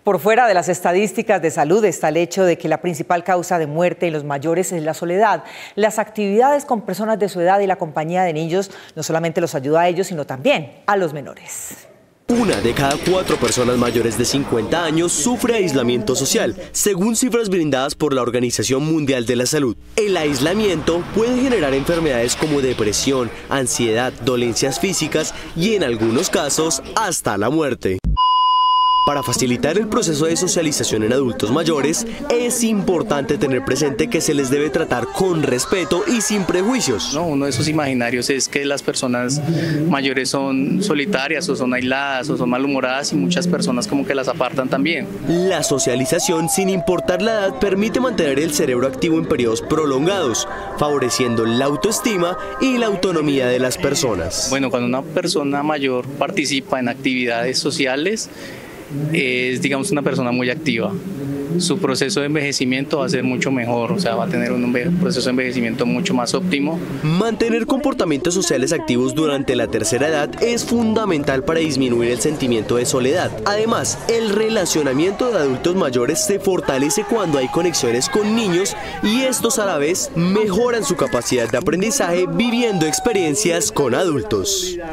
Por fuera de las estadísticas de salud está el hecho de que la principal causa de muerte en los mayores es la soledad. Las actividades con personas de su edad y la compañía de niños no solamente los ayuda a ellos, sino también a los menores. 1 de cada 4 personas mayores de 50 años sufre aislamiento social, según cifras brindadas por la Organización Mundial de la Salud. El aislamiento puede generar enfermedades como depresión, ansiedad, dolencias físicas y en algunos casos hasta la muerte. Para facilitar el proceso de socialización en adultos mayores, es importante tener presente que se les debe tratar con respeto y sin prejuicios. Uno de esos imaginarios es que las personas mayores son solitarias o son aisladas o son malhumoradas y muchas personas como que las apartan también. La socialización, sin importar la edad, permite mantener el cerebro activo en periodos prolongados, favoreciendo la autoestima y la autonomía de las personas. Bueno, cuando una persona mayor participa en actividades sociales, es, digamos, una persona muy activa. Su proceso de envejecimiento va a ser mucho mejor, o sea, va a tener un proceso de envejecimiento mucho más óptimo. Mantener comportamientos sociales activos durante la tercera edad es fundamental para disminuir el sentimiento de soledad. Además, el relacionamiento de adultos mayores se fortalece cuando hay conexiones con niños y estos a la vez mejoran su capacidad de aprendizaje viviendo experiencias con adultos.